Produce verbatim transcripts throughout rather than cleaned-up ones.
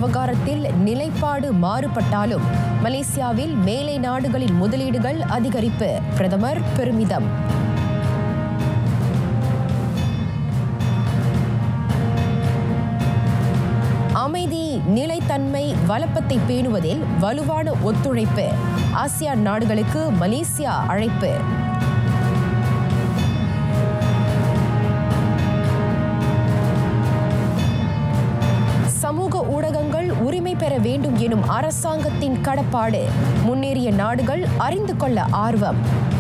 விவகாரத்தில் நிலைப்பாடு மாறுபட்டாலும் மலேசியாவில் மேலை நாடுகளின் முதலீடுகள் அதிகரிப்பு, பிரதமர் பெருமிதம். அமைதி, நிலைத்தன்மை, வளப்பத்தை பேணுவதில் வலுவான ஒத்துழைப்பு, ஆசியான் நாடுகளுக்கு மலேசியா அழைப்பு. சமூக ஊடகங்கள் உரிமை பெற வேண்டும் எனும் அரசாங்கத்தின் கடப்பாடு, முன்னேறிய நாடுகள் அறிந்து கொள்ள ஆர்வம்.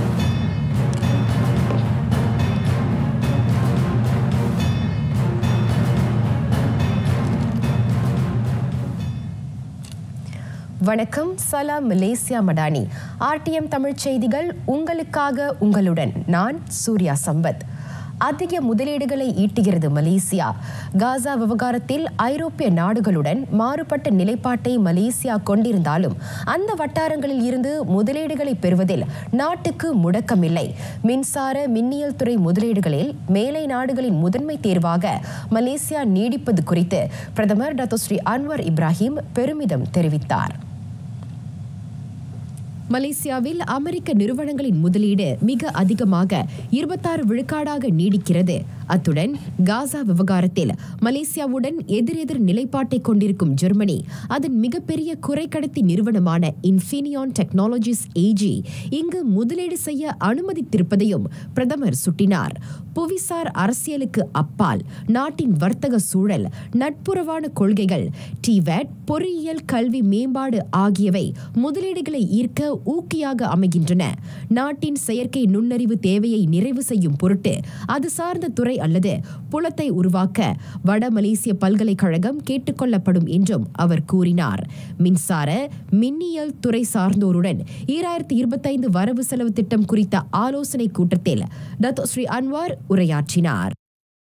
வணக்கம், சலாம் மலேசியா மடானி. ஆர்டிஎம் தமிழ் செய்திகள் உங்களுக்காக, உங்களுடன் நான் சூர்யா சம்பத். அதிக முதலீடுகளை ஈட்டுகிறது மலேசியா. காசா விவகாரத்தில் ஐரோப்பிய நாடுகளுடன் மாறுபட்ட நிலைப்பாட்டை மலேசியா கொண்டிருந்தாலும் அந்த வட்டாரங்களில் இருந்து முதலீடுகளை பெறுவதில் நாட்டுக்கு முடக்கமில்லை. மின்சார மின்னியல் துறை முதலீடுகளில் மேலை நாடுகளின் முதன்மை தேர்வாக மலேசியா நீடிப்பது குறித்து பிரதமர் டாக்டர் ஸ்ரீ அன்வர் இப்ராஹிம் பெருமிதம் தெரிவித்தார். மலேசியாவில் அமெரிக்க நிறுவனங்களின் முதலீடு மிக அதிகமாக இருபத்தாறு விழுக்காடாக நீடிக்கிறது. அத்துடன் காசா விவகாரத்தில் மலேசியாவுடன் எதிரெதிர் நிலைப்பாட்டை கொண்டிருக்கும் ஜெர்மனி அதன் மிகப்பெரிய குறைக்கடத்தி நிறுவனமான இன்ஃபினியான் டெக்னாலஜிஸ் ஏஜி இங்கு முதலீடு செய்ய அனுமதித்திருப்பதையும் பிரதமர் சுட்டினார். புவிசார் அரசியலுக்கு அப்பால் நாட்டின் வர்த்தக சூழல், நட்புறவான கொள்கைகள், டிவேட், பொறியியல் கல்வி மேம்பாடு ஆகியவை முதலீடுகளை ஈர்க்க ஊக்கியாக அமைகின்றன. நாட்டின் செயற்கை நுண்ணறிவு தேவையை நிறைவு செய்யும் பொருட்டு அது சார்ந்த துறை அல்லது புலத்தை உருவாக்க வட மலேசிய பல்கலைக்கழகம் கேட்டுக்கொள்ளப்படும் என்றும் அவர் கூறினார். மின்சார மின்னியல் துறை சார்ந்தோருடன் ஈராயிரத்தி இருபத்தி ஐந்து வரவு செலவு திட்டம் குறித்த ஆலோசனை கூட்டத்தில் டாக்டர் ஸ்ரீ அன்வார் உரையாற்றினார்.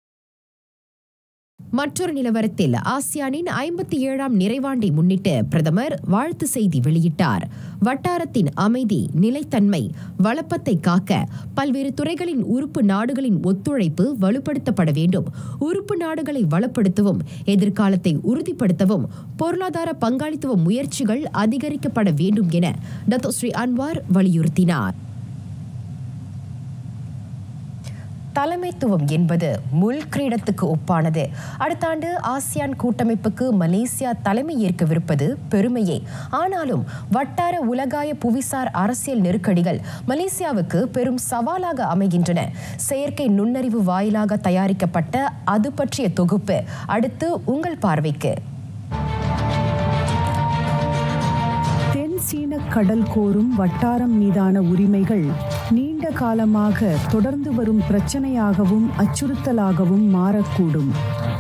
மற்றொரு நிலவரத்தில் ஆசியானின் ஐம்பத்தி ஏழாம் நிறைவாண்டை முன்னிட்டு பிரதமர் வாழ்த்து செய்தி வெளியிட்டார். வட்டாரத்தின் அமைதி, நிலைத்தன்மை, வளப்பத்தை காக்க பல்வேறு துறைகளின் உறுப்பு நாடுகளின் ஒத்துழைப்பு வலுப்படுத்தப்பட வேண்டும். உறுப்பு நாடுகளை வளப்படுத்தவும் எதிர்காலத்தை உறுதிப்படுத்தவும் பொருளாதார பங்காளித்துவ முயற்சிகள் அதிகரிக்கப்பட வேண்டும் என டாக்டர் ஸ்ரீ அன்வார் வலியுறுத்தினார். தலைமைத்துவம் என்பது முள் கிரீடத்துக்கு ஒப்பானது. அடுத்த ஆண்டு ஆசியான் கூட்டமைப்புக்கு மலேசியா தலைமை ஏற்கவிருப்பது பெருமையே. ஆனாலும் வட்டார உலகாய புவிசார் அரசியல் நெருக்கடிகள் மலேசியாவுக்கு பெரும் சவாலாக அமைகின்றன. செயற்கை நுண்ணறிவு வாயிலாக தயாரிக்கப்பட்ட அது பற்றிய தொகுப்பு அடுத்து உங்கள் பார்வைக்கு. சீன கடல் கோரும் வட்டாரம் மீதான உரிமைகள் நீண்ட காலமாக தொடர்ந்து வரும் பிரச்சனையாகவும் அச்சுறுத்தலாகவும் மாறக்கூடும்.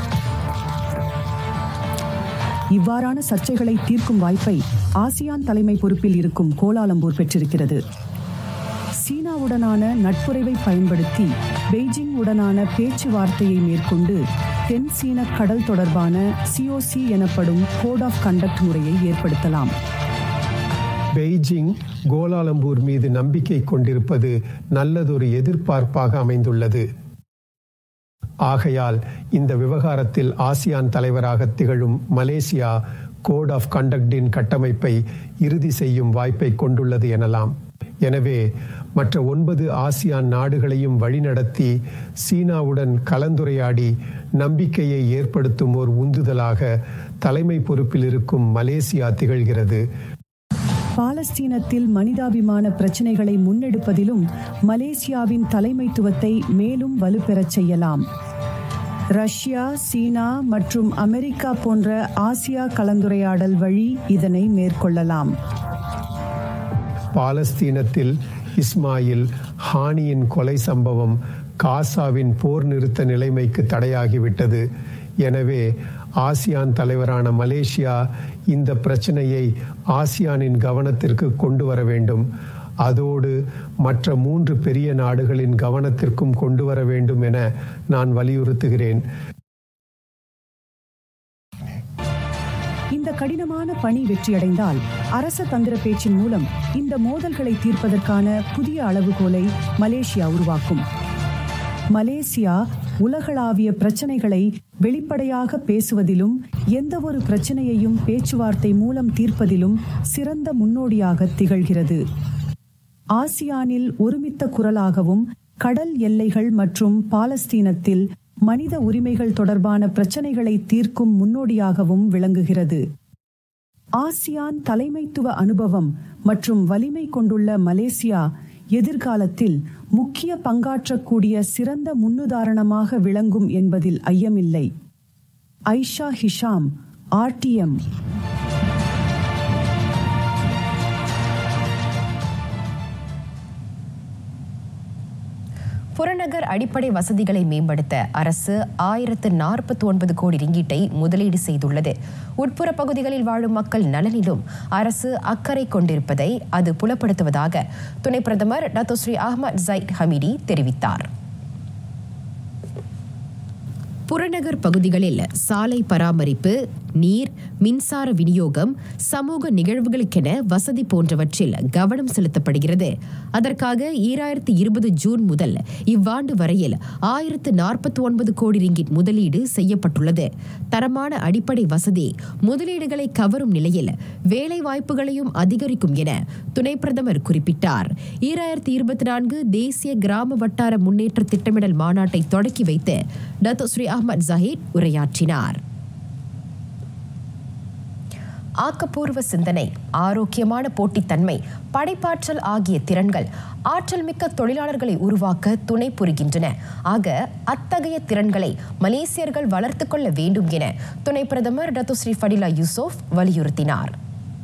இவ்வாறான சர்ச்சைகளை தீர்க்கும் வாய்ப்பை ஆசியான் தலைமை பொறுப்பில் இருக்கும் கோலாலம்பூர் பெற்றிருக்கிறது. சீனாவுடனான நட்புறவை பயன்படுத்தி பெய்ஜிங் உடனான பேச்சுவார்த்தையை மேற்கொண்டு தென் சீன கடல் தொடர்பான சிஓசி எனப்படும் கோட் ஆஃப் கண்டக்ட் முறையை ஏற்படுத்தலாம். பெய்ஜிங் கோலாலம்பூர் மீது நம்பிக்கை கொண்டிருப்பது நல்லதொரு எதிர்பார்ப்பாக அமைந்துள்ளது. ஆகையால் இந்த விவகாரத்தில் ஆசியான் தலைவராக திகழும் மலேசியா கோட் ஆஃப் கண்டக்டின் கட்டமைப்பை இறுதி செய்யும் வாய்ப்பை கொண்டுள்ளது எனலாம். எனவே மற்ற ஒன்பது ஆசியான் நாடுகளையும் வழிநடத்தி சீனாவுடன் கலந்துரையாடி நம்பிக்கையை ஏற்படுத்தும் ஓர் உந்துதலாக தலைமை பொறுப்பில் இருக்கும் மலேசியா திகழ்கிறது. பாலஸ்தீனத்தில் மனிதாபிமான பிரச்சினைகளை முன்னெடுப்பதிலும் மலேசியாவின் தலைமைத்துவத்தை மேலும் வலுப்பெறச் செய்யலாம். ரஷ்யா, சீனா மற்றும் அமெரிக்கா போன்ற ஆசியா கலந்துரையாடல் வழி இதனை மேற்கொள்ளலாம். பாலஸ்தீனத்தில் இஸ்மாயில் ஹானியின் கொலை சம்பவம் காசாவின் போர் நிறுத்த நிலைமைக்கு தடையாகிவிட்டது. எனவே ஆசியான் தலைவரான மலேசியா இந்த பிரச்சனையை ஆசியானின் கவனத்திற்கு கொண்டு வர வேண்டும். அதோடு மற்ற மூன்று பெரிய நாடுகளின் கவனத்திற்கும் கொண்டு வர வேண்டும் என நான் வலியுறுத்துகிறேன். இந்த கடினமான பணி வெற்றியடைந்தால் அரச தந்திர பேச்சின் மூலம் இந்த மோதல்களை தீர்ப்பதற்கான புதிய அளவுகோலை மலேசியா உருவாக்கும். மலேசியா உலகளாவிய பிரச்சனைகளை வெளிப்படையாக பேசுவதிலும் எந்தவொரு பிரச்சனையையும் பேச்சுவார்த்தை மூலம் தீர்ப்பதிலும் சிறந்த முன்னோடியாக திகழ்கிறது. ஆசியானில் ஒருமித்த குரலாகவும் கடல் எல்லைகள் மற்றும் பாலஸ்தீனத்தில் மனித உரிமைகள் தொடர்பான பிரச்சனைகளை தீர்க்கும் முன்னோடியாகவும் விளங்குகிறது. ஆசியான் தலைமைத்துவ அனுபவம் மற்றும் வலிமை கொண்டுள்ள மலேசியா எதிர்காலத்தில் முக்கிய பங்காற்றக்கூடிய சிறந்த முன்னுதாரணமாக விளங்கும் என்பதில் ஐயமில்லை. Aisha Hisham, RTM. புறநகர் அடிப்படை வசதிகளை மேம்படுத்த அரசு ஆயிரத்து நாற்பத்தி ஒன்பது கோடி ரிங்கீட்டை முதலீடு செய்துள்ளது. உட்புற பகுதிகளில் வாழும் மக்கள் நலனிலும் அரசு அக்கறை கொண்டிருப்பதை அது புலப்படுத்துவதாக துணை பிரதமர் Dato Sri Ahmad Zahid Hamidi தெரிவித்தார். புறநகர் பகுதிகளில் சாலை பராமரிப்பு, நீர், மின்சார விநியோகம், சமூக நிகழ்வுகளுக்கென வசதி போன்றவற்றில் கவனம் செலுத்தப்படுகிறது. அதற்காக ஈராயிரத்தி இருபது ஜூன் முதல் இவ்வாண்டு வரையில் ஆயிரத்து நாற்பத்தி ஒன்பது கோடி ரிங்கிட் முதலீடு செய்யப்பட்டுள்ளது. தரமான அடிப்படை வசதி முதலீடுகளை கவரும் நிலையில் வேலை வாய்ப்புகளையும் அதிகரிக்கும் என துணை பிரதமர் குறிப்பிட்டார். ஈராயிரத்தி இருபத்தி நான்கு தேசிய கிராம வட்டார முன்னேற்ற திட்டமிடல் மாநாட்டை தொடக்கி வைத்து டத்தோ ஸ்ரீ அஹ்மத் ஜஹீட் உரையாற்றினார். ஆக்கப்பூர்வ சிந்தனை, ஆரோக்கியமான போட்டித்தன்மை, படைப்பாற்றல் ஆகிய திறன்கள் ஆற்றல் மிக்க தொழிலாளர்களை உருவாக்க துணை புரிகின்றன. ஆக அத்தகைய திறன்களை மலேசியர்கள் வளர்த்துக் கொள்ள வேண்டும் என துணை பிரதமர் டத்தோ ஸ்ரீ ஃபடிலா யூசுப் வலியுறுத்தினார்.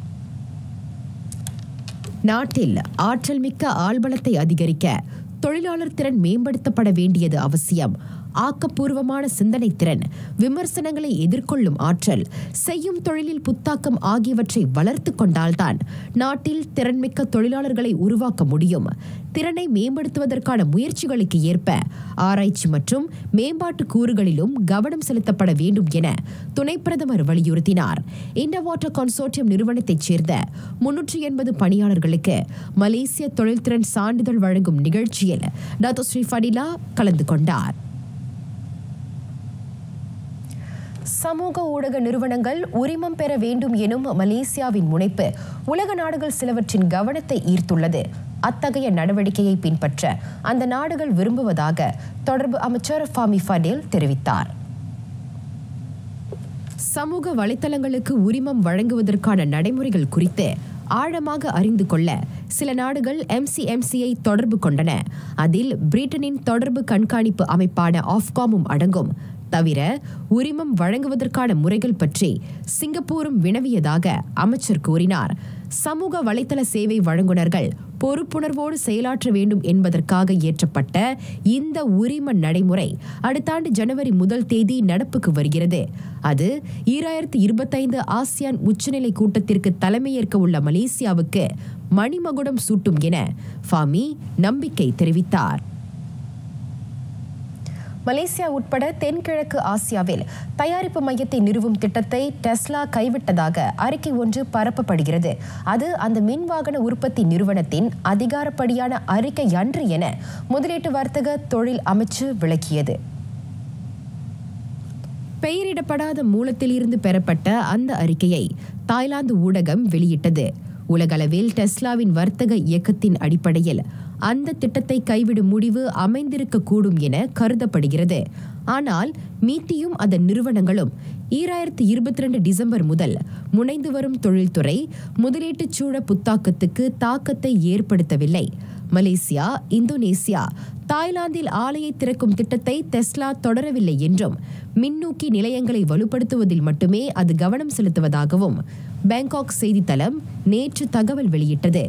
நாட்டில் ஆற்றல் மிக்க ஆள்பலத்தை அதிகரிக்க தொழிலாளர் திறன் மேம்படுத்தப்பட வேண்டியது அவசியம். ஆக்கப்பூர்வமான சிந்தனை திறன், விமர்சனங்களை எதிர்கொள்ளும் ஆற்றல், செய்யும் தொழிலில் புத்தாக்கம் ஆகியவற்றை வளர்த்து கொண்டால்தான் நாட்டில் திறன்மிக்க தொழிலாளர்களை உருவாக்க முடியும். திறனை மேம்படுத்துவதற்கான முயற்சிகளுக்கு ஏற்ப ஆராய்ச்சி மற்றும் மேம்பாட்டு கூறுகளிலும் கவனம் செலுத்தப்பட வேண்டும் என துணை பிரதமர் வலியுறுத்தினார். இண்டவாட்டர் கன்சோர்டியம் நிறுவனத்தைச் சேர்ந்த முன்னூற்றி எண்பது பணியாளர்களுக்கு மலேசிய தொழில்திறன் சான்றிதழ் வழங்கும் நிகழ்ச்சியில் டத்தோ ஸ்ரீ ஃபடிலா கலந்து கொண்டார். சமூக ஊடக நிறுவனங்கள் உரிமம் பெற வேண்டும் எனும் மலேசியாவின் முனைப்பு உலக நாடுகள் சிலவற்றின் கவனத்தை ஈர்த்துள்ளது. அத்தகைய நடவடிக்கையை பின்பற்ற அந்த நாடுகள் விரும்புவதாக தொடர்பு அமைச்சர் ஃபாமி ஃபடேல் தெரிவித்தார். சமூக வலைத்தளங்களுக்கு உரிமம் வழங்குவதற்கான நடைமுறைகள் குறித்து ஆழமாக அறிந்து கொள்ள சில நாடுகள் எம்சிஎம்சியை தொடர்பு கொண்டன. அதில் பிரிட்டனின் தொடர்பு கண்காணிப்பு அமைப்பான ஆஃப்காமும் அடங்கும். தவிர உரிமம் வழங்குவதற்கான முறைகள் பற்றி சிங்கப்பூரும் வினவியதாக அமைச்சர் கூறினார். சமூக வலைத்தள சேவை வழங்குநர்கள் பொறுப்புணர்வோடு செயலாற்ற வேண்டும் என்பதற்காக இயற்றப்பட்ட இந்த உரிம நடைமுறை அடுத்த ஆண்டு ஜனவரி முதல் தேதி நடப்புக்கு வருகிறது. அது ஈராயிரத்தி இருபத்தைந்து ஆசியான் உச்சநிலை கூட்டத்திற்கு தலைமையேற்க உள்ள மலேசியாவுக்கு மணிமகுடம் சூட்டும் என ஃபாமி நம்பிக்கை தெரிவித்தார். மலேசியா உட்பட தென்கிழக்கு ஆசியாவில் தயாரிப்பு மையத்தை நிறுவும் திட்டத்தை டெஸ்லா கைவிட்டதாக அறிக்கை ஒன்று பரப்பப்படுகிறது. அது அந்த மின்வாகன உற்பத்தி நிறுவனத்தின் அதிகாரப்படியான அறிக்கை அன்று என முதலீட்டு வர்த்தக தொழில் அமைச்சு விளக்கியது. பெயரிடப்படாத மூலத்தில் இருந்து பெறப்பட்ட அந்த அறிக்கையை தாய்லாந்து ஊடகம் வெளியிட்டது. உலகளவில் டெஸ்லாவின் வர்த்தக இயக்கத்தின் அடிப்படையில் அந்த திட்டத்தை கைவிடும் முடிவு அமைந்திருக்கக்கூடும் என கருதப்படுகிறது. ஆனால் மீட்டியும் அதன் நிறுவனங்களும் ஈராயிரத்தி இருபத்தி ரெண்டு டிசம்பர் முதல் முனைந்து வரும் தொழில்துறை முதலீட்டுச் சூழ புத்தாக்கத்துக்கு தாக்கத்தை ஏற்படுத்தவில்லை. மலேசியா, இந்தோனேசியா, தாய்லாந்தில் ஆலையை திறக்கும் திட்டத்தை டெஸ்லா தொடரவில்லை என்றும் மின்னூக்கி நிலையங்களை வலுப்படுத்துவதில் மட்டுமே அது கவனம் செலுத்துவதாகவும் பேங்காக் செய்தித்தளம் நேற்று தகவல் வெளியிட்டது.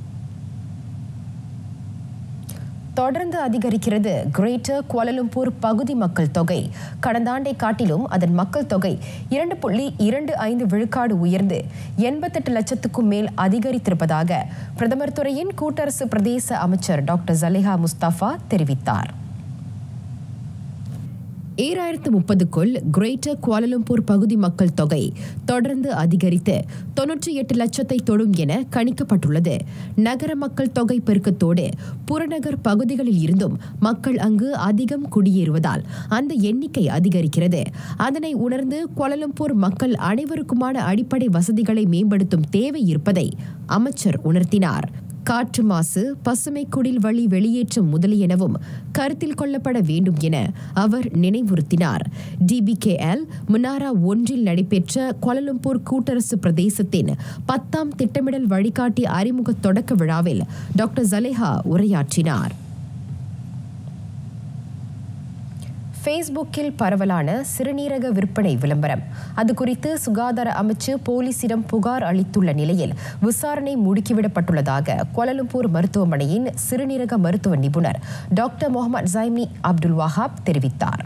தொடர்ந்து அதிகரிக்கிறது கிரேட்டர் குவாலலும்பூர் பகுதி மக்கள் தொகை. கடந்த ஆண்டை காட்டிலும் அதன் மக்கள் தொகை இரண்டு புள்ளி இரண்டு ஐந்து விழுக்காடு உயர்ந்து எண்பத்தெட்டு லட்சத்துக்கும் மேல் அதிகரித்திருப்பதாக பிரதமர் துறையின் கூட்டரசு பிரதேச அமைச்சர் டாக்டர் ஜலேஹா முஸ்தபா தெரிவித்தார். ஏழாயிரத்து முப்பதுக்குள் கிரேட்டர் குவாலலம்பூர் பகுதி மக்கள் தொகை தொடர்ந்து அதிகரித்து தொன்னூற்றி எட்டு லட்சத்தை தொடும் என கணிக்கப்பட்டுள்ளது. நகர மக்கள் தொகை பெருக்கத்தோடு புறநகர் பகுதிகளில் இருந்தும் மக்கள் அங்கு அதிகம் குடியேறுவதால் அந்த எண்ணிக்கை அதிகரிக்கிறது. அதனை உணர்ந்து குவாலலம்பூர் மக்கள் அனைவருக்குமான அடிப்படை வசதிகளை மேம்படுத்தும் தேவை இருப்பதை அமைச்சர் உணர்த்தினார். காற்று மாசு, பசுமை குடில் வழி வெளியேற்றம் முதலியனவும் கருத்தில் கொள்ளப்பட வேண்டும் என அவர் நினைவுறுத்தினார். டிபிகேஎல் முனாரா ஒன்றில் நடைபெற்ற குவாலலம்பூர் கூட்டரசு பிரதேசத்தின் பத்தாம் திட்டமிடல் வழிகாட்டி அறிமுக தொடக்க விழாவில் டாக்டர் ஜலேஹா உரையாற்றினார். ஃபேஸ்புக்கில் பரவலான சிறுநீரக விற்பனை விளம்பரம். அது குறித்து சுகாதார அமைச்சு போலீசிடம் புகார் அளித்துள்ள நிலையில் விசாரணை முடுக்கிவிடப்பட்டுள்ளதாக குவாலலம்பூர் மருத்துவமனையின் சிறுநீரக மருத்துவ நிபுணர் doctor Mohamad Zaimi Abdul Wahab தெரிவித்தார்.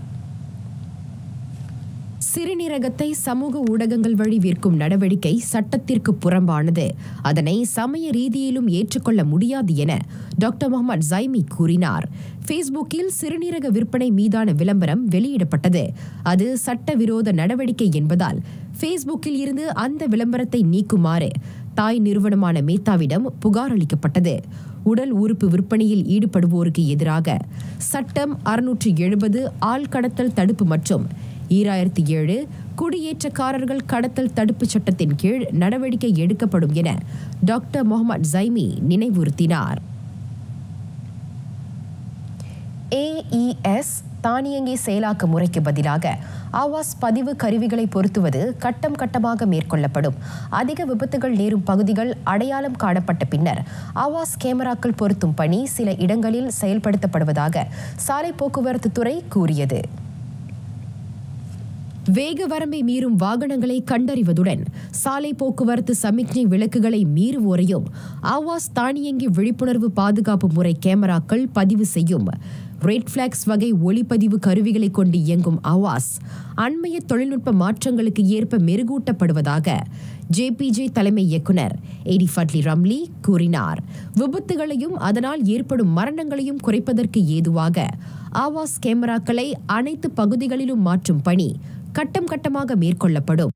சிறுநீரகத்தை சமூக ஊடகங்கள் வழி விற்கும் நடவடிக்கை சட்டத்திற்கு புறம்பானது. அதனை சமய ரீதியிலும் ஏற்றுக்கொள்ள முடியாது என டாக்டர் முகமது ஜைமி கூறினார். ஃபேஸ்புக்கில் சிறுநீரக விற்பனை மீதான விளம்பரம் வெளியிடப்பட்டது. அது சட்டவிரோத நடவடிக்கை என்பதால் ஃபேஸ்புக்கில் இருந்து அந்த விளம்பரத்தை நீக்குமாறு தாய் நிறுவனமான மேத்தாவிடம் புகார் அளிக்கப்பட்டது. உடல் உறுப்பு விற்பனையில் ஈடுபடுவோருக்கு எதிராக சட்டம் அறுநூற்று எழுபது ஆள் கடத்தல் தடுப்பு மற்றும் ஈராயிரத்தி ஏழு குடியேற்றக்காரர்கள் கடத்தல் தடுப்பு சட்டத்தின் கீழ் நடவடிக்கை எடுக்கப்படும் என டாக்டர் முகமது ஜைமி நினைவுறுத்தினார். ஏஇஎஸ் தானியங்கி செயலாக்க முறைக்கு பதிலாக ஆவாஸ் பதிவு கருவிகளை பொருத்துவது கட்டம் கட்டமாக மேற்கொள்ளப்படும். அதிக விபத்துகள் நேரும் பகுதிகள் அடையாளம் காணப்பட்ட பின்னர் ஆவாஸ் கேமராக்கள் பொருத்தும் பணி சில இடங்களில் செயல்படுத்தப்படுவதாக சாலை போக்குவரத்து துறை கூறியது. வேக வரம்பை மீறும் வாகனங்களை கண்டறிவதுடன் சாலை போக்குவரத்து சமிக்ஞை விளக்குகளை மீறுவோரையும் ஆவாஸ் தானியங்கி விழிப்புணர்வு பாதுகாப்பு முறை கேமராக்கள் பதிவு செய்யும். ரெட் பிளாக்ஸ் வகை ஒளிப்பதிவு கருவிகளை கொண்டு இயங்கும் ஆவாஸ் அண்மைய தொழில்நுட்ப மாற்றங்களுக்கு ஏற்ப மெருகூட்டப்படுவதாக ஜேபிஜே தலைமை இயக்குனர் எடி ஃபட்லி ரம்லி கூறினார். விபத்துகளையும் அதனால் ஏற்படும் மரணங்களையும் குறைப்பதற்கு ஏதுவாக ஆவாஸ் கேமராக்களை அனைத்து பகுதிகளிலும் மாற்றும் பணி கட்டம் கட்டமாக மேற்கொள்ளப்படும்.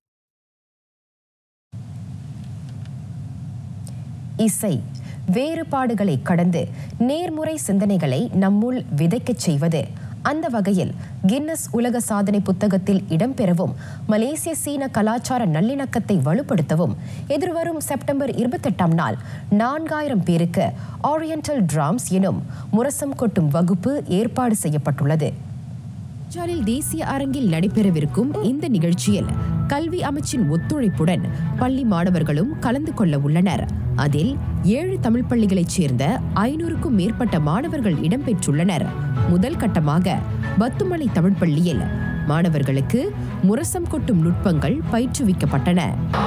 இசை வேறுபாடுகளை கடந்து நேர்முறை சிந்தனைகளை நம்முள் விதைக்கச் செய்வது. அந்த வகையில் கின்னஸ் உலக சாதனை புத்தகத்தில் இடம்பெறவும் மலேசிய சீன கலாச்சார நல்லிணக்கத்தை வலுப்படுத்தவும் எதிர்வரும் செப்டம்பர் இருபத்தெட்டாம் நாள் நான்காயிரம் பேருக்கு ஓரியண்டல் டிராம்ஸ் எனும் முரசம் கொட்டும் வகுப்பு ஏற்பாடு செய்யப்பட்டுள்ளது. ஜாலில் தேசிய அரங்கில் நடைபெறவிருக்கும் இந்த நிகழ்ச்சியில் கல்வி அமைச்சின் ஒத்துழைப்புடன் பள்ளி மாணவர்களும் கலந்து கொள்ள உள்ளனர். அதில் ஏழு தமிழ் பள்ளிகளைச் சேர்ந்த ஐநூறுக்கும் மேற்பட்ட மாணவர்கள் இடம்பெற்றுள்ளனர். முதல் கட்டமாக பத்துமலை தமிழ் பள்ளியில் மாணவர்களுக்கு முரசம் கொட்டும் நுட்பங்கள் பயிற்றுவிக்கப்பட்டன.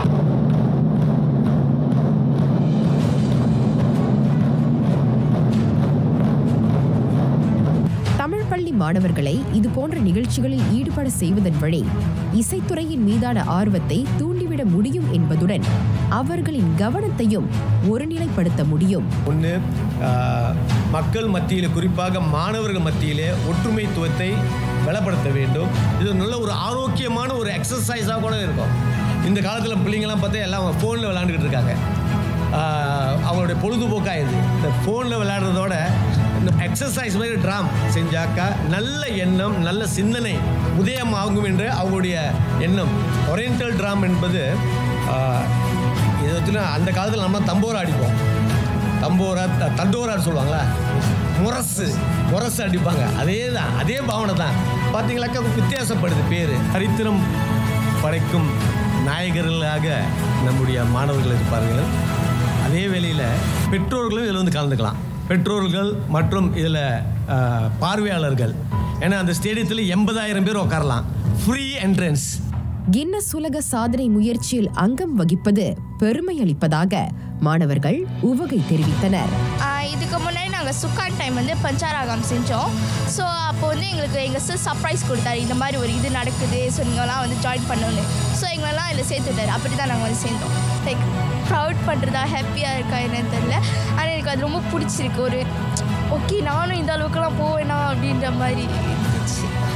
பள்ளி மாணவர்களை இதுபோன்ற நிகழ்ச்சிகளில் ஈடுபட செய்வதன் வழி இசைத்துறையின் மீதான ஆர்வத்தை தூண்டிவிட முடியும் என்பதுடன் அவர்களின் கவனத்தையும் ஒருநிலைப்படுத்த முடியும். ஒன்று, மக்கள் மத்தியில், குறிப்பாக மாணவர்கள் மத்தியிலே ஒற்றுமைத்துவத்தை பலப்படுத்த வேண்டும். இது நல்ல ஒரு ஆரோக்கியமான ஒரு எக்ஸசைஸாக கூட இருக்கும். இந்த காலத்தில் பிள்ளைங்கள்லாம் பார்த்தா எல்லாம் அவங்க ஃபோனில் விளையாண்டுக்கிட்டு இருக்காங்க. அவங்களுடைய பொழுதுபோக்காயிருது. இந்த ஃபோனில் விளையாடுறதோட இந்த எக்ஸசைஸ் மாதிரி ட்ராம் செஞ்சாக்கா நல்ல எண்ணம், நல்ல சிந்தனை உதயமாகும் என்று அவங்களுடைய எண்ணம். ஓரியண்டல் ட்ராம் என்பது இதை வச்சுன்னா அந்த காலத்தில் நம்ம தம்போரா அடிப்போம். தம்போரா தண்டோரான்னு சொல்லுவாங்களா, முரசு முரசு அடிப்பாங்க. அதே தான், அதே பாவனை தான். பார்த்தீங்களாக்கா வித்தியாசப்படுது பேர். சரித்திரம் படைக்கும் நாயகர்களாக நம்முடைய மாணவர்கள் இருப்பார்கள். அதே வேளையில் பெற்றோர்களும் இதில் வந்து கலந்துக்கலாம். பெற்றோர்கள் மற்றும் இதில் பார்வையாளர்கள். ஏன்னா அந்த ஸ்டேடியத்தில் எண்பதாயிரம் பேர் உட்காரலாம். Free entrance. கின்னஸ் உலக சாதனை முயற்சியில் அங்கம் வகிப்பது பெருமை அளிப்பதாக மாணவர்கள் உவகை தெரிவித்தனர். இதுக்கு முன்னாடி நாங்கள் சுக்கான் டைம் வந்து பஞ்சாராகம் செஞ்சோம். ஸோ அப்போ வந்து எங்களுக்கு எங்கள் சார் சர்ப்ரைஸ் கொடுத்தாரு, இந்த மாதிரி ஒரு இது நடக்குது, ஸோ நீங்கள்லாம் வந்து ஜாயின் பண்ணணும். ஸோ எங்களெல்லாம் இதில் சேர்த்துட்டாரு. அப்படி தான் நாங்கள் வந்து சேர்ந்தோம். லைக் ப்ரவுட் பண்ணுறதா, ஹாப்பியாக இருக்கா என்னன்னு தெரியல. ஆனால் எனக்கு அது ரொம்ப பிடிச்சிருக்கு. ஒரு ஓகே நானும் இந்த அளவுக்குலாம் போவேனா அப்படின்ற மாதிரி இருந்துச்சு.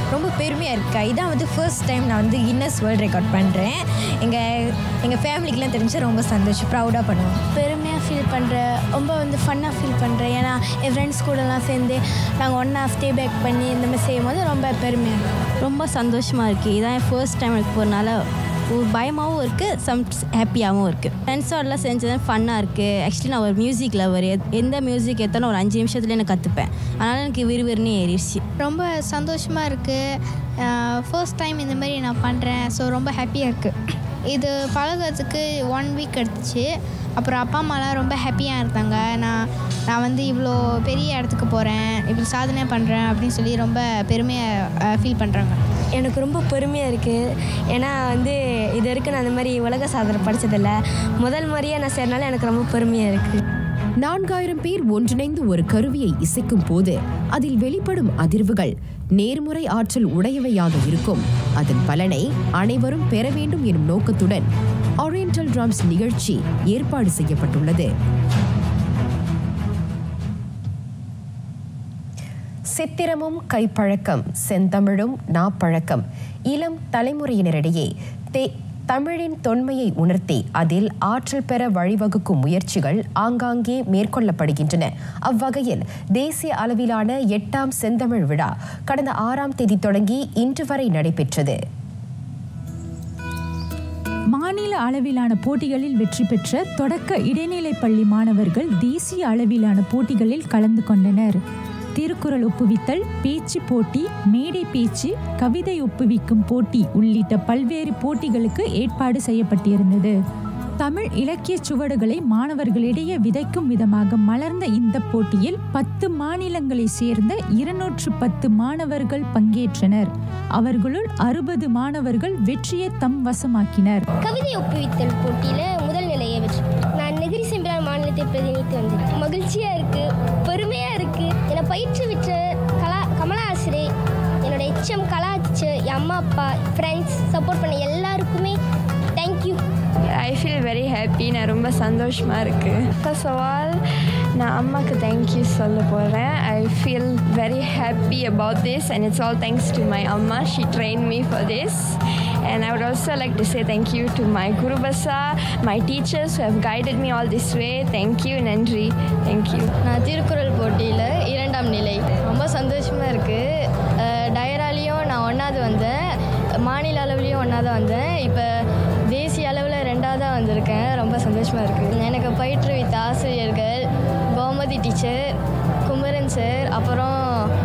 ரொம்ப பெருமையாக இருக்கா. இதான் வந்து ஃபர்ஸ்ட் டைம் நான் வந்து கின்னஸ் வேர்ல்ட் ரெக்கார்ட் பண்ணுறேன். எங்கள் எங்கள் ஃபேமிலிக்கெலாம் தெரிஞ்சு ரொம்ப சந்தோஷம், ப்ரௌடாக பண்ணுவோம். பெருமையாக ஃபீல் பண்ணுறேன், ரொம்ப வந்து ஃபன்னாக ஃபீல் பண்ணுறேன். ஏன்னா என் ஃப்ரெண்ட்ஸ் கூடலாம் சேர்ந்து நாங்கள் ஒன்றா ஸ்டே பேக் பண்ணி இந்த மாதிரி செய்யும் போது ரொம்ப பெருமையாக இருக்கும். ரொம்ப சந்தோஷமாக இருக்குது. இதான் என் ஃபர்ஸ்ட் டைம் எனக்கு போகிறனால ஒரு பயமாகவும் இருக்குது, சம் ஹாப்பியாகவும் இருக்குது. ஃப்ரெண்ட்ஸோடலாம் செஞ்சது ஃபன்னாக இருக்குது. ஆக்சுவலி நான் ஒரு மியூசிக் லவர், எந்த மியூசிக் ஏற்றாலும் ஒரு அஞ்சு நிமிஷத்துல எனக்கு கற்றுப்பேன். அதனால் எனக்கு விறுவிறுன்னு ஏறிடுச்சு. ரொம்ப சந்தோஷமாக இருக்குது. ஃபர்ஸ்ட் டைம் இந்த மாதிரி நான் பண்ணுறேன். ஸோ ரொம்ப ஹாப்பியாக இருக்குது. இது பழகிறதுக்கு ஒன் வீக் எடுத்துச்சு. அப்புறம் அப்பா அம்மாலாம் ரொம்ப ஹாப்பியாக இருந்தாங்க. நான் நான் வந்து இவ்வளோ பெரிய இடத்துக்கு போகிறேன், இப்படி சாதனை பண்ணுறேன் அப்படின்னு சொல்லி ரொம்ப பெருமையாக ஃபீல் பண்ணுறாங்க. எனக்கு ரொம்ப பெருமையாக இருக்குது. ஏன்னா வந்து இது வரைக்கும் நான் அந்த மாதிரி உலக சாதனை படித்ததில்லை. முதல் முறையாக நான் செய்கிறனால எனக்கு ரொம்ப பெருமையாக இருக்குது. நான்காயிரம் பேர் ஒன்றிணைந்து ஒரு கருவியை இசைக்கும் போது அதில் வெளிப்படும் அதிர்வுகள் நேர்முறை ஆற்றல் உடையவையாக இருக்கும். அதன் பலனை அனைவரும் பெற வேண்டும் எனும் நோக்கத்துடன் ஓரியண்டல் ட்ரம்ஸ் நிகழ்ச்சி ஏற்பாடு செய்யப்பட்டுள்ளது. சித்திரமும் கைப்பழக்கம், செந்தமிழும் நாப்பழக்கம் இளம் தலைமுறையினரிடையே தே தமிழின் தொன்மையை உணர்த்தி அதில் ஆற்றல் பெற வழிவகுக்கும் முயற்சிகள் ஆங்காங்கே மேற்கொள்ளப்படுகின்றன. அவ்வகையில் தேசிய அளவிலான எட்டாம் செந்தமிழ் விழா கடந்த ஆறாம் தேதி தொடங்கி இன்று வரை நடைபெற்றது. மாநில அளவிலான போட்டிகளில் வெற்றி பெற்ற தொடக்க இடைநிலை பள்ளி மாணவர்கள் தேசிய அளவிலான போட்டிகளில் கலந்து கொண்டனர். திருக்குறள் ஒப்புவித்தல், பேச்சு போட்டி, மேடை பேச்சு, கவிதை ஒப்புவிக்கும் போட்டி உள்ளிட்ட பல்வேறு போட்டிகளுக்கு ஏற்பாடு செய்யப்பட்டிருந்தது. தமிழ் இலக்கிய சுவடுகளை மாணவர்களிடையே விதைக்கும் விதமாக மலர்ந்த இந்த போட்டியில் பத்து மாநிலங்களை சேர்ந்த இருநூற்று பத்து மாணவர்கள் பங்கேற்றனர். அவர்களுள் அறுபது மாணவர்கள் வெற்றியை தம் வசமாக்கினர். கவிதை ஒப்புவித்தல் போட்டியில முதல் நிலையை வெற்றி. நான் நெகிரி செம்பிலான் மாநிலத்தை பிரதிநிதித்து வந்தேன். மகிழ்ச்சியா இருக்கு, பெருமையா இருக்கு. என்னை பயிற்றுவித்த கலா கமலா ஆசிரியை, என்னோட எச்எம் கலா டீச்சர், என் அம்மா அப்பா, ஃப்ரெண்ட்ஸ், சப்போர்ட் பண்ண எல்லாருக்குமே thank you. I feel very happy. நான் ரொம்ப சந்தோஷமாக இருக்குது. ஃபர்ஸ்ட் ஆஃப் ஆல் நான் அம்மாவுக்கு தேங்க்யூ சொல்ல போகிறேன். I feel very happy about this and it's all thanks to my அம்மா. She train me for this. And I would also like to say thank you to my Guru Basa, my teachers who have guided me all this way. Thank you, Nandri. Thank you. நான் திருக்குறள் போட்டியில் இரண்டாம் நிலை. ரொம்ப சந்தோஷமாக இருக்குது. டயராலையும் நான் ஒன்றாவது வந்தேன், மாநில அளவுலேயும் ஒன்றாவது வந்தேன், இப்போ தேசிய அளவில் ரெண்டாவதாக வந்திருக்கேன். ரொம்ப சந்தோஷமாக இருக்குது. எனக்கு பயிற்றுவித்த ஆசிரியர்கள் கோமதி டீச்சர், குமரன் சார், அப்புறம்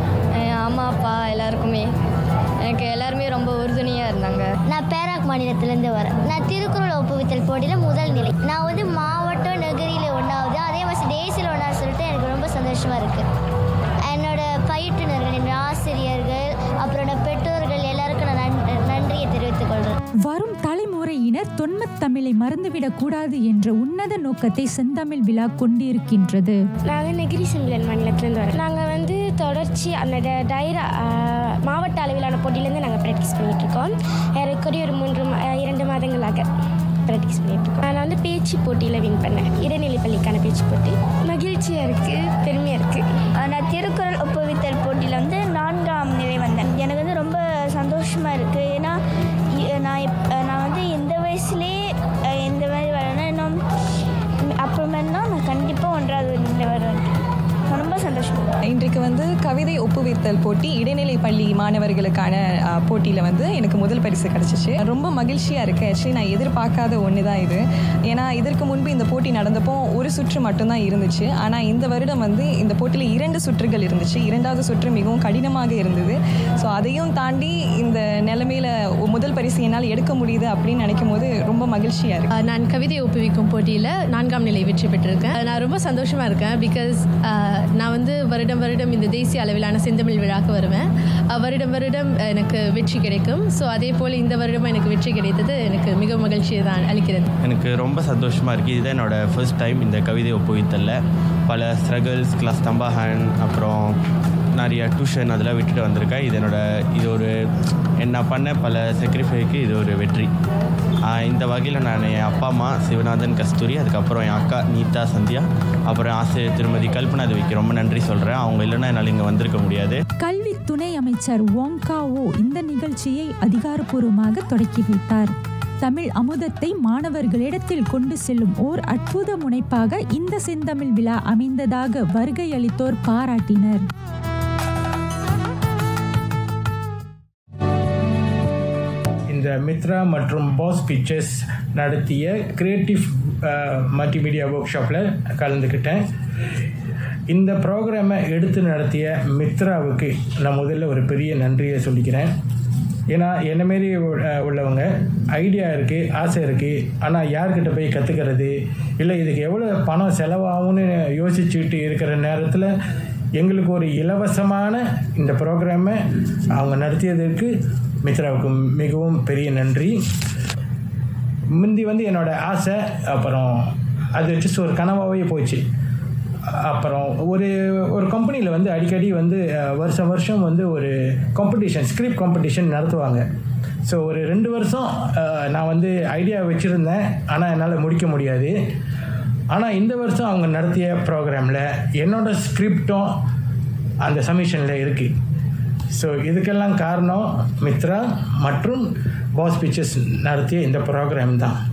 அம்மா அப்பா எல்லாருக்குமே எனக்கு எல்லாருமே ரொம்ப உறுதுணையாக இருந்தாங்க. நான் பேராக் மாநிலத்திலேருந்து வரேன். நான் திருக்குறள் ஒப்புவித்தல் போட்டியில் முதல் நிலை. நான் வந்து மாவட்டம் நகரியில் ஒன்றாவது, அதே மாதிரி தேசியில் ஒன்றாவது சொல்லிட்டு எனக்கு ரொம்ப சந்தோஷமாக இருக்குது. என்னோட பயிற்றுனர்கள், என்னோட ஆசிரியர்கள், அப்புறம் என்னோட பெற்றோர்கள் எல்லாருக்கும் நான் நன்றியை தெரிவித்துக் கொள்கிறேன். வரும் தலைமுறையினர் தொன்மத் தமிழை மறந்துவிடக்கூடாது என்ற உன்னத நோக்கத்தை செந்தமிழ் விழா கொண்டிருக்கின்றது. நாங்கள் நெகிரி செம்பிலான் மாநிலத்திலேருந்து வரோம். நாங்கள் வந்து தொடர்ச்சி அந்த டைரா மாவட்ட அளவிலான போட்டியிலேருந்து நாங்கள் ப்ராக்டிஸ் பண்ணிகிட்ருக்கோம். ஏறக்குறைய ஒரு மூன்று இரண்டு மாதங்களாக ப்ராக்டிஸ் பண்ணிகிட்ருக்கோம். நான் வந்து பேச்சு போட்டியில் வின் பண்ணேன், இடைநிலை பள்ளிக்கான பேச்சு போட்டி. மகிழ்ச்சியாக இருக்குது, பெருமையாக இருக்குது. நான் திருக்குறள் ஒப்புவித்தல் போட்டியில் வந்து நான்காம் நிலை வந்தேன். எனக்கு வந்து ரொம்ப சந்தோஷமாக இருக்குது. ஏன்னா நான் நான் வந்து இந்த வயசுலேயே இந்த மாதிரி வரேன்னா இன்னும் அப்புறமேனா நான் கண்டிப்பாக ஒன்றாவது நிலை வருவேன். ரொம்ப சந்தோஷம். இன்றைக்கு வந்து கவிதை ஒப்புவித்தல் போட்டி இடைநிலை பள்ளி மாணவர்களுக்கான போட்டியில் வந்து எனக்கு முதல் பரிசு கிடச்சிச்சு. ரொம்ப மகிழ்ச்சியாக இருக்குது. ஆக்சுவலி நான் எதிர்பார்க்காத ஒன்று தான் இது. ஏன்னா இதற்கு முன்பு இந்த போட்டி நடந்தப்போ ஒரு சுற்று மட்டும்தான் இருந்துச்சு. ஆனால் இந்த வருடம் வந்து இந்த போட்டியில் இரண்டு சுற்றுகள் இருந்துச்சு. இரண்டாவது சுற்று மிகவும் கடினமாக இருந்தது. ஸோ அதையும் தாண்டி இந்த நிலைமையில் முதல் பரிசு என்னால் எடுக்க முடியுது அப்படின்னு நினைக்கும் போது ரொம்ப மகிழ்ச்சியாக இருக்குது. நான் கவிதை ஒப்புவிக்கும் போட்டியில் நான்காம் நிலை வெற்றி பெற்றிருக்கேன். நான் ரொம்ப சந்தோஷமாக இருக்கேன். பிகாஸ் நான் வந்து வருடம் வருடம் இந்த தேசிய அளவிலான செந்தமிழ் விழாக்கு வருவேன். வருடம் வருடம் எனக்கு வெற்றி கிடைக்கும். ஸோ அதே போல் இந்த வருடம் எனக்கு வெற்றி கிடைத்தது எனக்கு மிக மகிழ்ச்சியை தான் அளிக்கிறது. எனக்கு ரொம்ப சந்தோஷமாக இருக்குது. இதுதான் என்னோடய ஃபர்ஸ்ட் டைம் இந்த கவிதை ஒப்புவித்தலில். பல ஸ்ட்ரகிள்ஸ், கிளாஸ் தம்பாஹன், அப்புறம் நிறைய டியூஷன் அதெல்லாம் விட்டுட்டு வந்திருக்கேன். இது என்னோட இது ஒரு என்ன பண்ண பல சாக்ரிஃபைக்கு இது ஒரு வெற்றி. இந்த வகையில் நான் என் அப்பா அம்மா சிவநாதன் கஸ்தூரி, அதுக்கப்புறம் என் அக்கா நீதா சந்தியா, அப்புறம் ஆசிரியர் திருமதி கல்பனா தேவிக்கு ரொம்ப நன்றி சொல்கிறேன். அவங்க இல்லைன்னா என்னால் இங்கே வந்திருக்க முடியாது. கல்வி துணை அமைச்சர் வோங்காவோ இந்த நிகழ்ச்சியை அதிகாரப்பூர்வமாக தொடக்கி வைத்தார். தமிழ் அமுதத்தை மாணவர்களிடத்தில் கொண்டு செல்லும் ஓர் அற்புத முனைப்பாக இந்த செந்தமிழ் விழா அமைந்ததாக வருகை அளித்தோர் பாராட்டினர். இந்த மித்ரா மற்றும் பாஸ் பிக்சர்ஸ் நடத்திய கிரியேட்டிவ் மல்டிமீடியா ஒர்க் ஷாப்பில் கலந்துக்கிட்டேன். இந்த ப்ரோக்ராமை எடுத்து நடத்திய மித்ராவுக்கு நான் முதல்ல ஒரு பெரிய நன்றியை சொல்லிக்கிறேன். ஏன்னா என்ன மாரி உள்ளவங்க ஐடியா இருக்குது, ஆசை இருக்குது, ஆனால் யார்கிட்ட போய் கற்றுக்கிறது இல்லை இதுக்கு எவ்வளோ பணம் செலவாகும்னு யோசிச்சுட்டு இருக்கிற நேரத்தில் எங்களுக்கு ஒரு இலவசமான இந்த ப்ரோக்ராமை அவங்க நடத்தியதற்கு மித்ராவுக்கு மிகவும் பெரிய நன்றி. முந்தி வந்து என்னோடய ஆசை, அப்புறம் அது ஜஸ்ட் ஒரு கனவாகவே போச்சு. அப்புறம் ஒரு ஒரு கம்பெனியில் வந்து அடிக்கடி வந்து வருஷம் வருஷம் வந்து ஒரு காம்படிஷன், ஸ்கிரிப்ட் காம்படிஷன் நடத்துவாங்க. ஸோ ஒரு ரெண்டு வருஷம் நான் வந்து ஐடியா வச்சுருந்தேன், ஆனால் என்னால் முடிக்க முடியாது. ஆனால் இந்த வருஷம் அவங்க நடத்திய ப்ரோக்ராமில் என்னோடய ஸ்கிரிப்டும் அந்த சமிஷனில் இருக்குது. ஸோ இதுக்கெல்லாம் காரணம் மித்ரா மற்றும் பாஸ் பிக்சர்ஸ் நடத்திய இந்த ப்ரோக்ராம் தான்.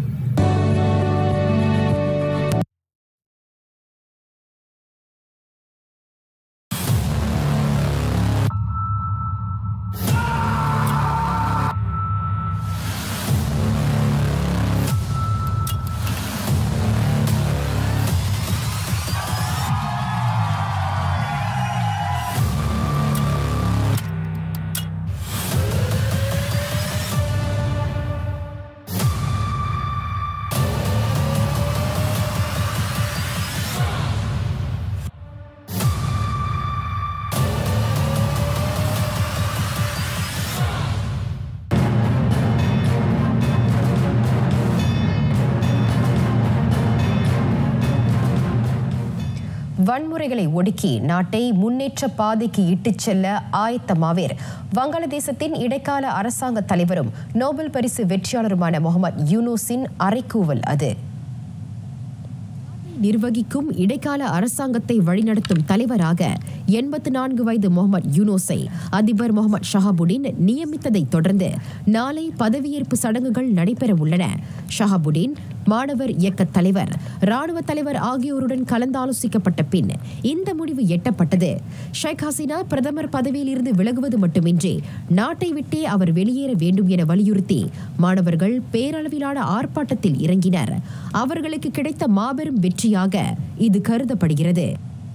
வன்முறைகளை ஒடுக்கி நாட்டை முன்னேற்ற பாதைக்கு இட்டுச் செல்ல ஆயத்தமாவீர். வங்காளதேசத்தின் இடைக்கால அரசாங்க தலைவரும் நோபல் பரிசு வெற்றியாளருமான முகமது யூனூஸின் அறைகூவல் அது. நிர்வகிக்கும் இடைக்கால அரசாங்கத்தை வழிநடத்தும் தலைவராக எண்பத்தி நான்கு வயது முகமது யூனூஸை அதிபர் முகமது ஷஹாபுடீன் நியமித்ததை தொடர்ந்து நாளை பதவியேற்பு சடங்குகள் நடைபெற உள்ளன. ஷஹாபுடீன் மாணவர் இயக்க தலைவர், ராணுவ தலைவர் ஆகியோருடன் கலந்தாலோசிக்கப்பட்ட பின் இந்த முடிவு எட்டப்பட்டது. ஷேக் ஹசீனா பிரதமர் பதவியில் இருந்து விலகுவது மட்டுமின்றி நாட்டை விட்டே அவர் வெளியேற வேண்டும் என வலியுறுத்தி மாணவர்கள் பேரளவிலான ஆர்ப்பாட்டத்தில் இறங்கினர். அவர்களுக்கு கிடைத்த மாபெரும் வெற்றியாக இது கருதப்படுகிறது.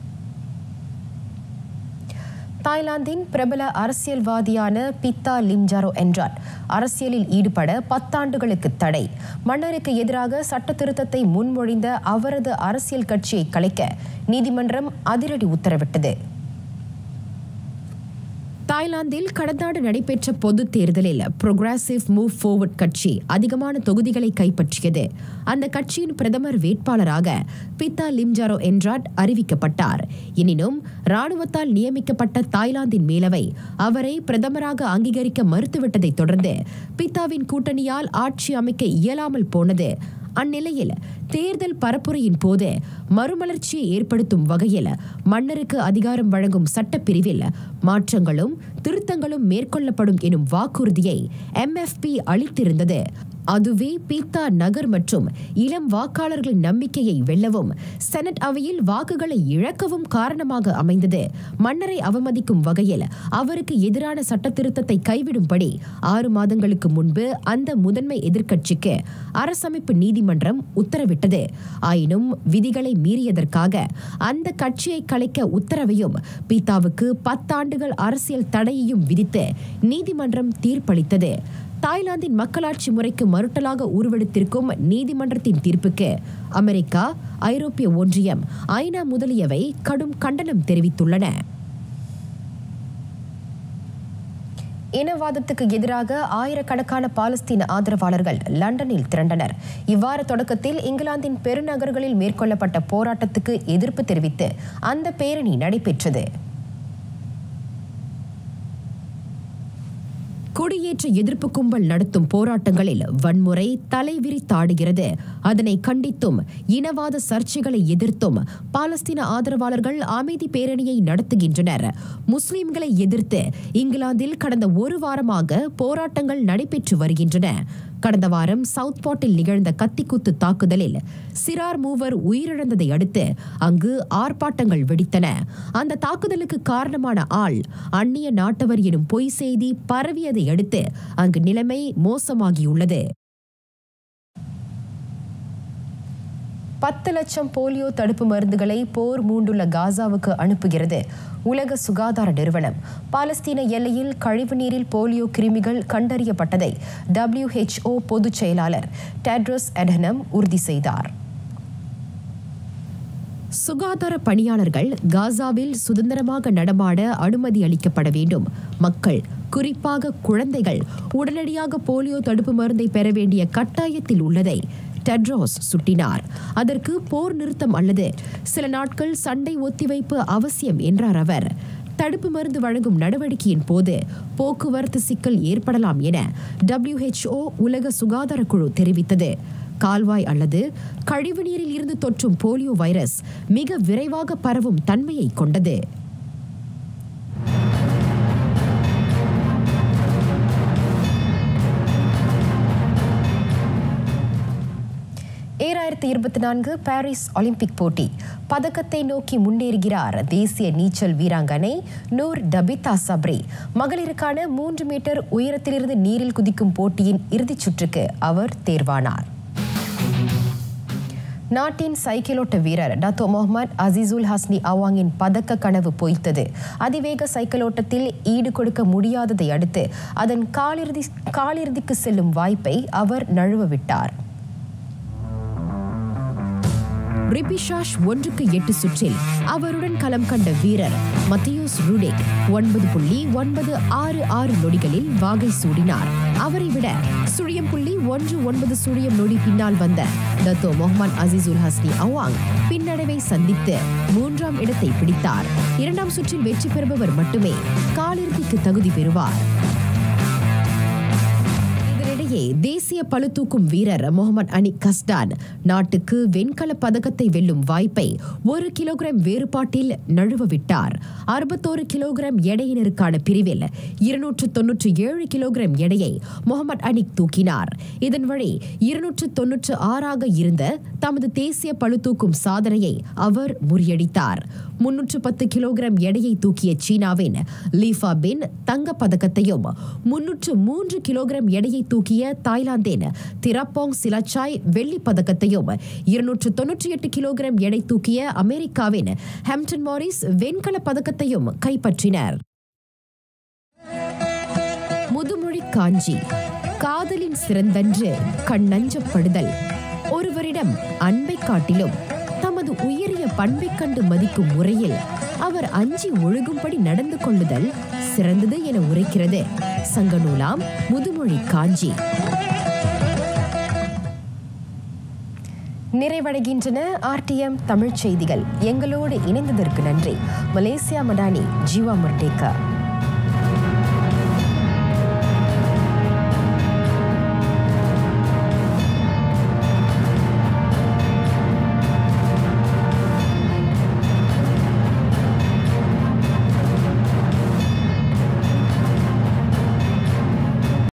தாய்லாந்தின் பிரபல அரசியல்வாதியான பித்தா லிம்ஜாரோ என்றார் அரசியலில் ஈடுபட பத்தாண்டுகளுக்கு தடை. மன்னருக்கு எதிராக சட்ட திருத்தத்தை முன்மொழிந்த அவரது அரசியல் கட்சியை கலைக்க நீதிமன்றம் அதிரடி உத்தரவிட்டது. தாய்லாந்தில் கடந்த ஆண்டு நடைபெற்ற பொது தேர்தலில் புரோகிரசிவ் மூவ் ஃபார்வர்ட் கட்சி அதிகமான தொகுதிகளை கைப்பற்றியது. அந்த கட்சியின் பிரதமர் வேட்பாளராக பித்தா லிம்ஜாரோ என்றாட் அறிவிக்கப்பட்டார். எனினும் ராணுவத்தால் நியமிக்கப்பட்ட தாய்லாந்தின் மேலவை அவரை பிரதமராக அங்கீகரிக்க மறுத்துவிட்டதை தொடர்ந்து பித்தாவின் கூட்டணியால் ஆட்சி அமைக்க இயலாமல் போனது. அந்நிலையில் தேர்தல் பரப்புரையின் போது மறுமலர்ச்சியை ஏற்படுத்தும் வகையில் மன்னருக்கு அதிகாரம் வழங்கும் சட்டப்பிரிவில் மாற்றங்களும் திருத்தங்களும் மேற்கொள்ளப்படும் எனும் வாக்குறுதியை எம் எஃப் பி அளித்திருந்தது. அதுவே பீத்தா நகர் மற்றும் இளம் வாக்காளர்களின் நம்பிக்கையை வெல்லவும் செனட் அவையில் வாக்குகளை இழக்கவும் காரணமாக அமைந்தது. மன்னரை அவமதிக்கும் வகையில் அவருக்கு எதிரான சட்ட திருத்தத்தை கைவிடும்படி ஆறு மாதங்களுக்கு முன்பு அந்த முதன்மை எதிர்க்கட்சிக்கு அரசமைப்பு நீதிமன்றம் உத்தரவிட்டது. ஆயினும் விதிகளை மீறியதற்காக அந்த கட்சியை கலைக்க உத்தரவையும் பீத்தாவுக்கு பத்தாண்டுகள் அரசியல் தடையையும் விதித்து நீதிமன்றம் தீர்ப்பளித்தது. தாய்லாந்தின் மக்களாட்சி முறைக்கு மறுட்டலாக உருவெடுத்திருக்கும் நீதிமன்றத்தின் தீர்ப்புக்கு அமெரிக்கா, ஐரோப்பிய ஒன்றியம், ஐநா முதலியவை கடும் கண்டனம் தெரிவித்துள்ளன. இனவாதத்துக்கு எதிராக ஆயிரக்கணக்கான பாலஸ்தீன ஆதரவாளர்கள் லண்டனில் திரண்டனர். இவ்வார தொடக்கத்தில் இங்கிலாந்தின் பெருநகர்களில் மேற்கொள்ளப்பட்ட போராட்டத்துக்கு எதிர்ப்பு தெரிவித்து அந்த பேரணி நடைபெற்றது. குடியேற்ற எதிர்ப்பு கும்பல் நடத்தும் போராட்டங்களில் வன்முறை தலைவிரித்தாடுகிறது. அதனை கண்டித்தும் இனவாத சர்ச்சைகளை எதிர்த்தும் பாலஸ்தீன ஆதரவாளர்கள் அமைதி பேரணியை நடத்துகின்றனர். முஸ்லிம்களை எதிர்த்து இங்கிலாந்தில் கடந்த ஒரு வாரமாக போராட்டங்கள் நடைபெற்று வருகின்றன. கடந்த வாரம் சவுத்பாட்டில் நிகழ்ந்த கத்திக்குத்து தாக்குதலில் சிறார் மூவர் உயிரிழந்ததை அடுத்து அங்கு ஆர்ப்பாட்டங்கள் வெடித்தன. அந்த தாக்குதலுக்கு காரணமான ஆள் அந்நிய நாட்டவர் எனும் பொய் செய்தி பரவியதை அடுத்து அங்கு நிலைமை மோசமாகியுள்ளது. பத்து லட்சம் போலியோ தடுப்பு மருந்துகளை போர் மூண்டுள்ள காசாவுக்கு அனுப்புகிறது உலக சுகாதார நிறுவனம். பாலஸ்தீன எல்லையில் கழிவுநீரில் போலியோ கிருமிகள் கண்டறியப்பட்டதை டபிள்யூ ஹெச் ஓ பொதுச் செயலாளர் டெட்ரோஸ் அடனம் உறுதி செய்தார். சுகாதார பணியாளர்கள் காசாவில் சுதந்திரமாக நடமாட அனுமதி அளிக்கப்பட வேண்டும். மக்கள், குறிப்பாக குழந்தைகள், உடனடியாக போலியோ தடுப்பு மருந்தை பெற வேண்டிய கட்டாயத்தில் உள்ளதை டெட்ரோஸ் சுட்டினார். அதற்கு போர் நிறுத்தம் அல்லது சில நாட்கள் சண்டை ஒத்திவைப்பு அவசியம் என்றார் அவர். தடுப்பு மருந்து வழங்கும் நடவடிக்கையின் போது போக்குவரத்து சிக்கல் ஏற்படலாம் என டபிள்யூ ஹெச் ஓ உலக சுகாதார குழு தெரிவித்தது. கால்வாய் அல்லது கழிவுநீரில் இருந்து தொற்றும் போலியோ வைரஸ் மிக விரைவாக பரவும் தன்மையை கொண்டது. இரண்டாயிரத்தி இருபத்தி நான்கு பாரிஸ் ஒலிம்பிக் போட்டி பதக்கத்தை நோக்கி முன்னேறுகிறார் தேசிய நீச்சல் வீராங்கனை நூர் டபிதா சப்ரி. மகளிருக்கான மூன்று மீட்டர் உயரத்திலிருந்து நீரில் குதிக்கும் போட்டியின் இறுதிச் சுற்றுக்கு அவர் தேர்வானார். நாட்டின் சைக்கிளோட்ட வீரர் டத்தோ முகமது அசீசுல் ஹஸ்னி அவாங்கின் பதக்க கனவு பொய்த்தது. அதிவேக சைக்கிளோட்டத்தில் ஈடு கொடுக்க முடியாததை அடுத்து அதன் காலிறுதி காலிறுதிக்கு செல்லும் வாய்ப்பை அவர் நழுவவிட்டார். ரிபிஷாஷ் ஒன்றுக்கு எட்டு சுற்றில் அவருடன் களம் கண்ட வீரர் மத்தியோஸ் ரூடேக் ஒன்பது புள்ளி ஒன்பது ஆறு ஆறு நொடிகளில் வாகை சூடினார். அவரை விட சுழியம் புள்ளி ஒன்று ஒன்பது சுழியம் நொடி பின்னால் வந்த Dato Mohamad Azizul Hasni Awang பின்னடைவை சந்தித்து மூன்றாம் இடத்தை பிடித்தார். இரண்டாம் சுற்றில் வெற்றி பெறுபவர் மட்டுமே காலிறுதிக்கு தகுதி பெறுவார். தேசிய பளுதூக்கும் வீரர் முகமது அனிக் கஸ்டான் நாட்டுக்கு வெண்கல பதக்கத்தை வெல்லும் வாய்ப்பை ஒரு கிலோகிராம் வேறுபாட்டில் நழுவவிட்டார். அறுபத்தோரு கிலோகிராம் எடையினருக்கான பிரிவில் இருநூற்று தொன்னூற்றி ஏழு கிலோகிராம் எடையை முகமது அனிக் தூக்கினார். இதன் வழி இருநூற்று தொன்னூற்று ஆறாக இருந்த தமது தேசிய பளுதூக்கும் சாதனையை அவர் முறியடித்தார். முன்னூற்று பத்து கிலோகிராம் எடையை தூக்கிய சீனாவின் லீஃபா பின் தங்கப் பதக்கத்தையும் முன்னூற்று மூன்று கிலோகிராம் எடையை தூக்கிய தாய்லாந்தின் திராப்போங் சிலாச்சாய் வெள்ளிப் பதக்கத்தையும் இருநூற்று தொன்னூற்றி எட்டு கிலோகிராம் எடை தூக்கிய அமெரிக்காவின் ஹாம்டன் மாரிஸ் வெண்கல பதக்கத்தையும் கைப்பற்றினர். முதுமொழி காஞ்சி. காதலின் சிறந்தன்று கண்ணஞ்சப்படுதல். ஒருவரிடம் அன்பை காட்டிலும் தமது உயரிய பண்பை கண்டு மதிக்கும் முறையில் அவர் அஞ்சி ஒழுகும்படி நடந்து கொள்ளுதல் சிறந்தது என உரைக்கிறது சங்கநூலாம் முதுமொழி காஞ்சி. நிறைவடைகின்றன ஆர்டிஎம் தமிழ் செய்திகள். எங்களோடு இணைந்ததற்கு நன்றி. மலேசியா மடானி ஜீவா மர்டேக்கா.